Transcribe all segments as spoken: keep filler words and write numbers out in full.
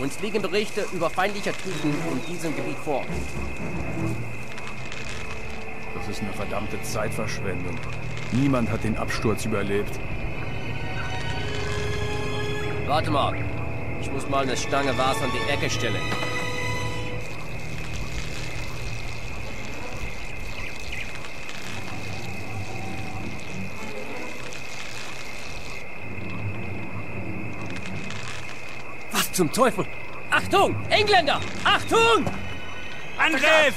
Uns liegen Berichte über feindliche Truppen in diesem Gebiet vor. Das ist eine verdammte Zeitverschwendung. Niemand hat den Absturz überlebt. Warte mal. Ich muss mal eine Stange Wasser an die Ecke stellen. Was zum Teufel? Achtung! Engländer! Achtung! Angriff!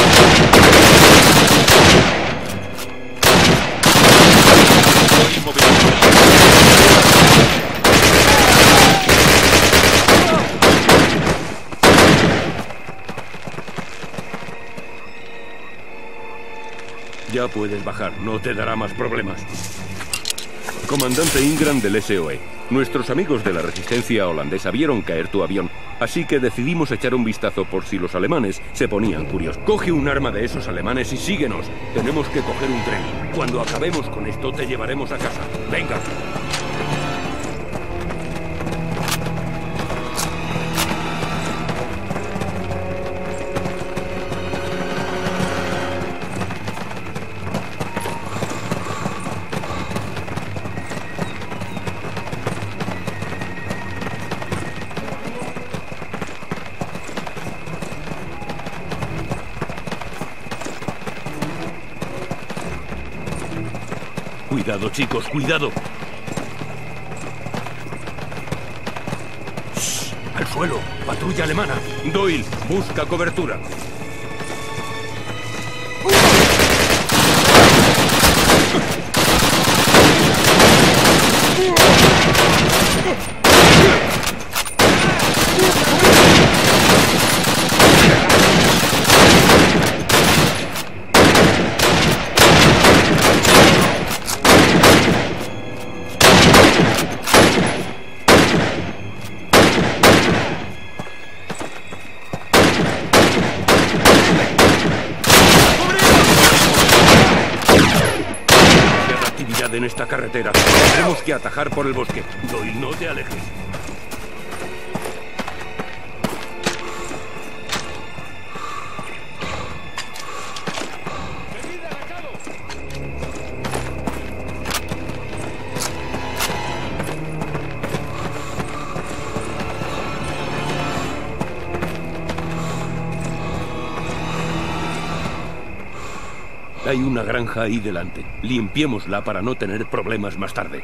Ya puedes bajar, no te dará más problemas. Comandante Ingram del S O E. Nuestros amigos de la resistencia holandesa vieron caer tu avión, así que decidimos echar un vistazo por si los alemanes se ponían curiosos. Coge un arma de esos alemanes y síguenos. Tenemos que coger un tren. Cuando acabemos con esto te llevaremos a casa. Venga. Cuidado, chicos, cuidado. Shh, al suelo, patrulla alemana. Doyle, busca cobertura. En esta carretera. Tenemos que atajar por el bosque. Doyle, no te alejes. Hay una granja ahí delante. Limpiémosla para no tener problemas más tarde.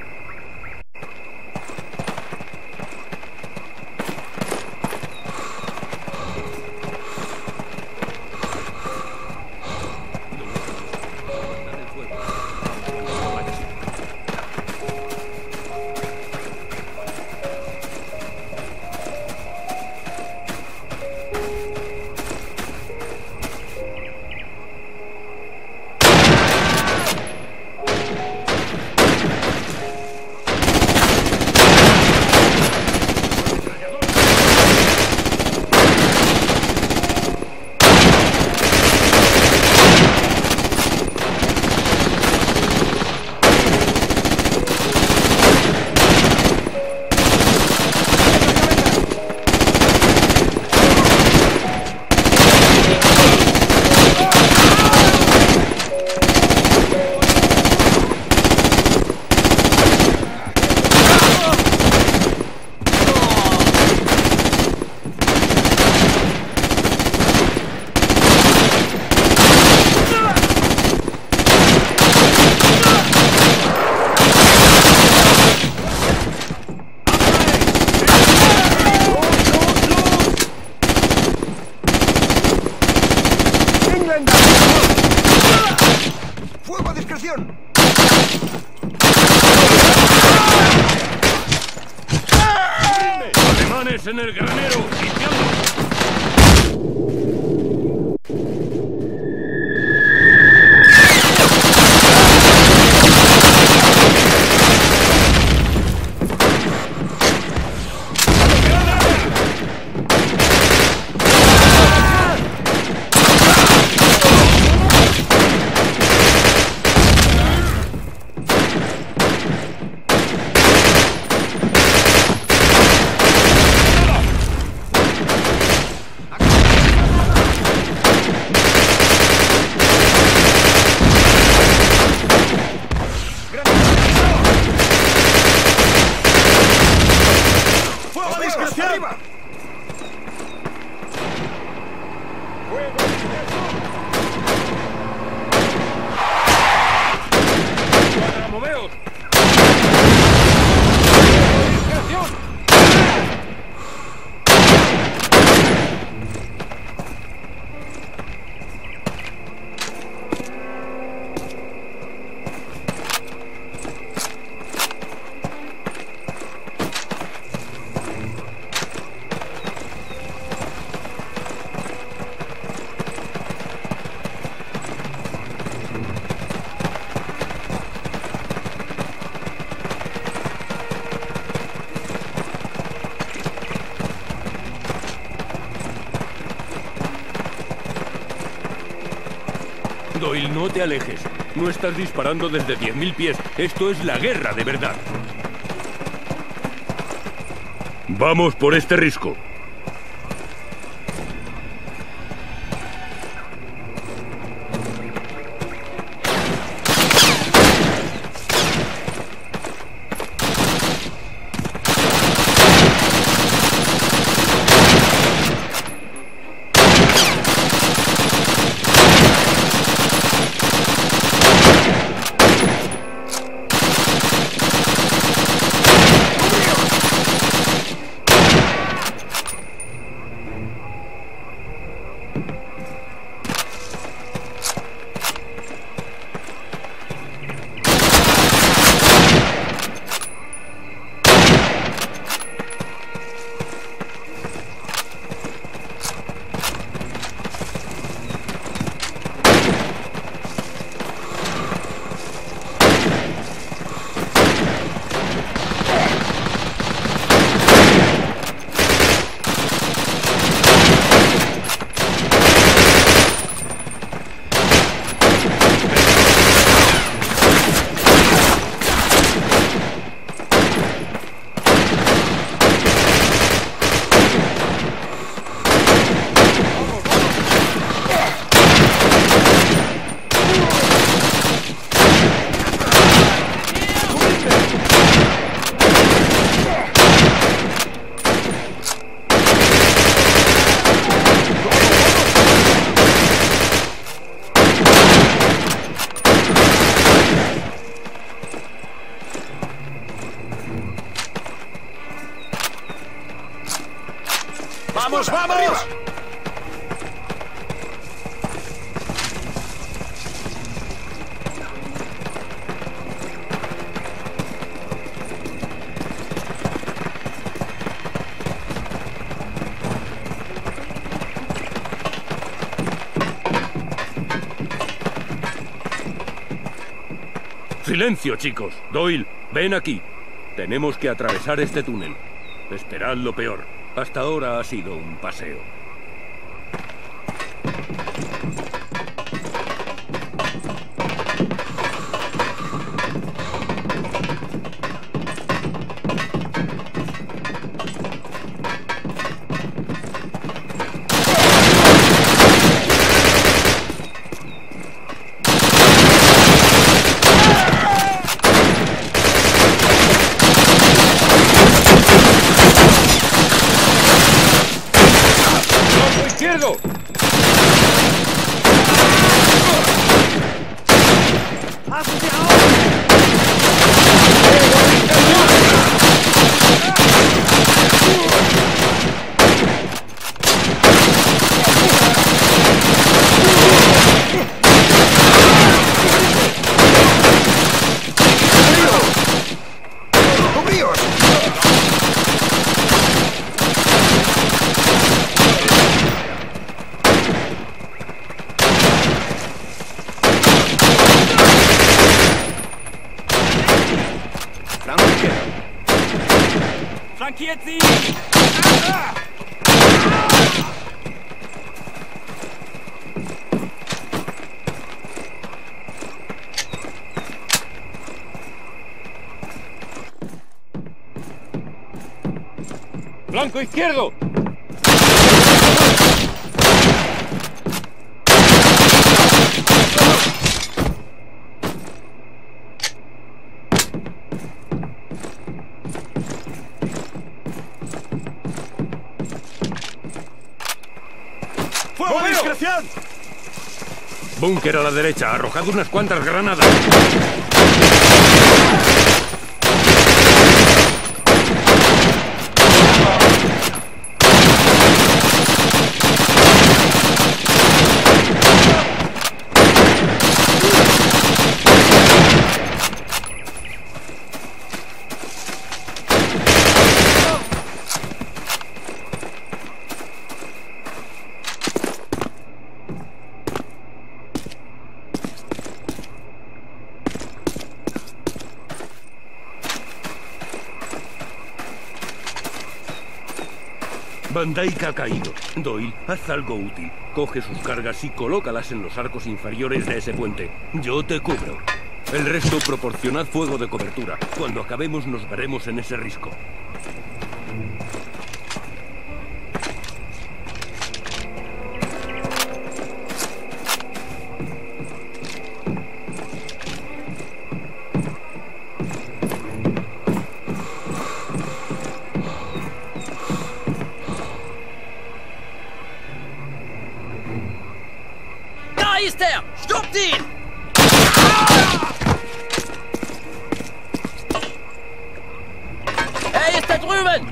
¡Fuego a discreción! ¡Alemanes en el granero! ¡Limpiando! Doyle, no te alejes. No estás disparando desde diez mil pies. Esto es la guerra de verdad. Vamos por este risco. ¡Vamos, vamos! ¡Silencio, chicos! Doyle, ven aquí. Tenemos que atravesar este túnel. Esperad lo peor. Hasta ahora ha sido un paseo. ¡Izquierdo! ¡Cubríos! Flankiert sie! ¡Flanco izquierdo! ¡Fuego a discreción! Búnker a la derecha. Arrojad unas cuantas granadas. Van Dyke ha caído. Doyle, haz algo útil. Coge sus cargas y colócalas en los arcos inferiores de ese puente. Yo te cubro. El resto proporcionad fuego de cobertura. Cuando acabemos nos veremos en ese risco. Da ist er! Stoppt ihn! Er ist da drüben!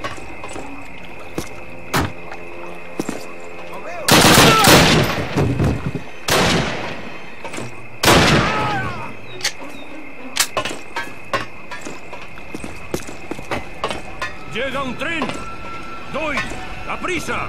¡Llega un tren! ¡Doyle! ¡A prisa!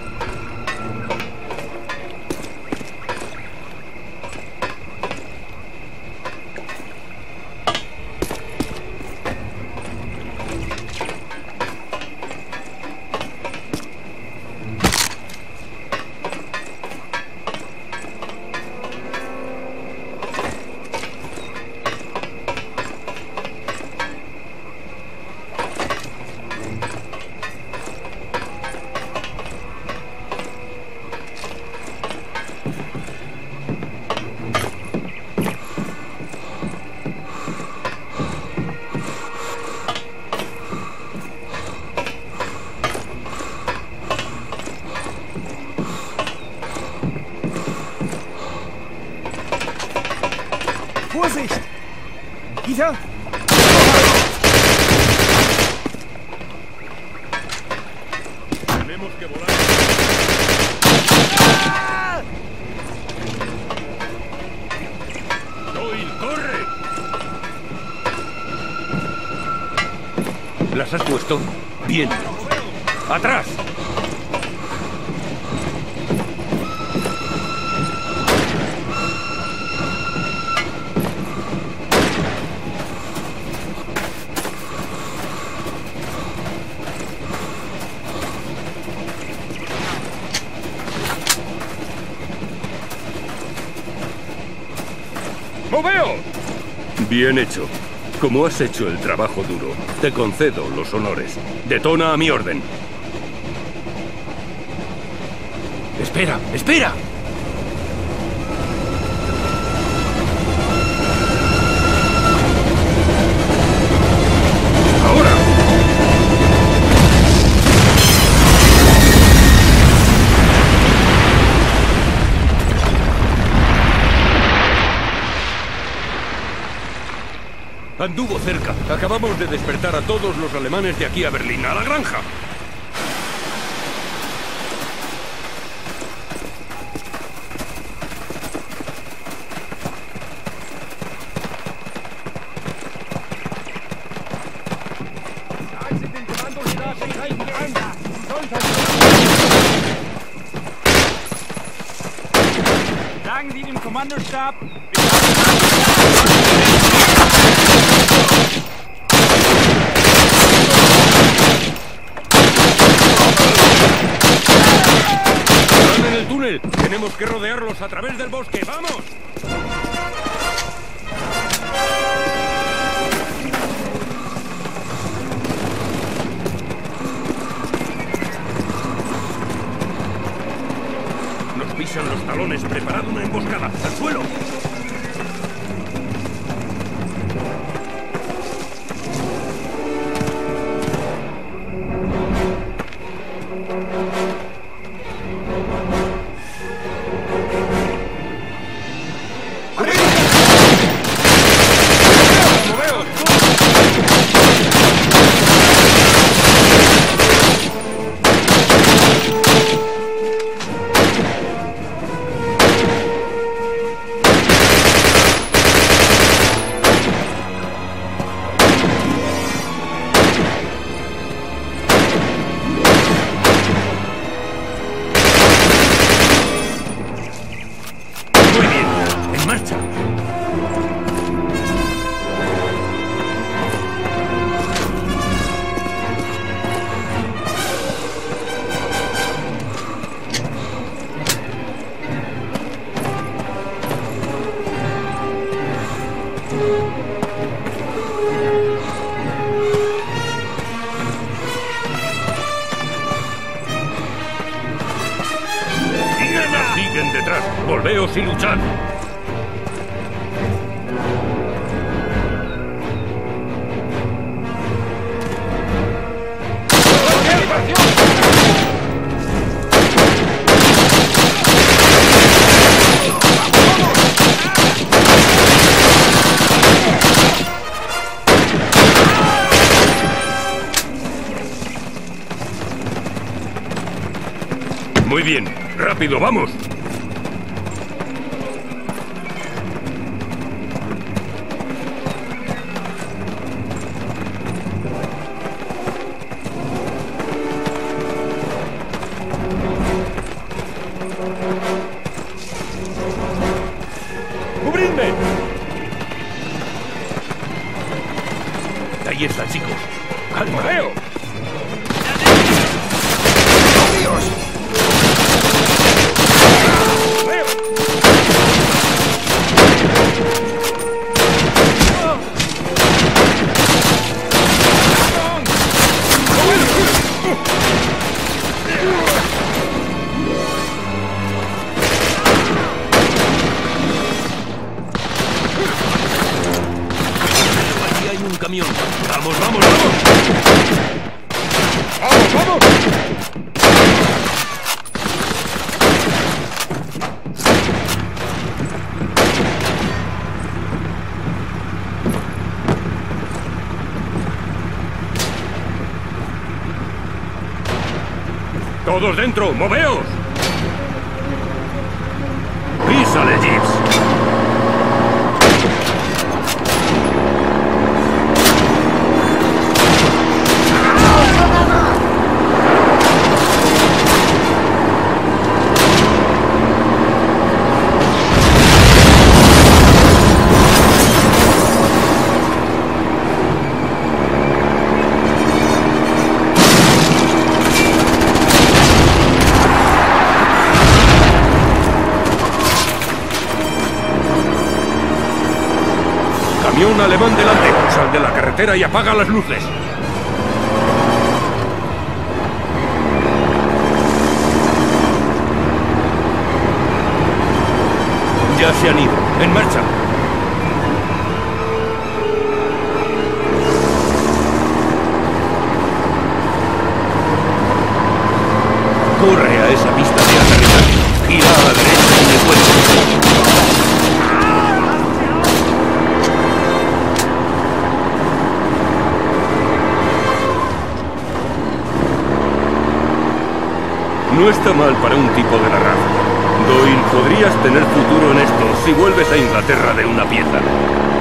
Vorsicht! Peter! Tenemos que volar. ¡Ah! ¡Doyle, corre! ¿Las has puesto? Bien. ¡Atrás! ¡Moveos! Bien hecho. Como has hecho el trabajo duro, te concedo los honores. Detona a mi orden. ¡Espera! ¡Espera! ¡Ahora! Anduvo cerca. Acabamos de despertar a todos los alemanes de aquí a Berlín. ¡A la granja! Sagen Sie dem Kommandostab... ¡Están en el túnel! ¡Tenemos que rodearlos a través del bosque! ¡Vamos! Nos pisan los talones. Preparad una emboscada. ¡Al suelo! moveos y luchad. Muy bien, rápido, vamos. ¡Cubridme! Ahí está, chicos. ¡Calma! ¡Veo! Aquí hay un camión. ¡Vamos, vamos, vamos! ¡Vamos, vamos! ¡Todos dentro! ¡Moveos! ¡Písale, Jeeves! Camión alemán delante. Sal de la carretera y apaga las luces. Ya se han ido. En marcha. Corre a esa pista de aterrizaje. Gira a la derecha en el puente. No está mal para un tipo de la raza. Doyle, podrías tener futuro en esto si vuelves a Inglaterra de una pieza.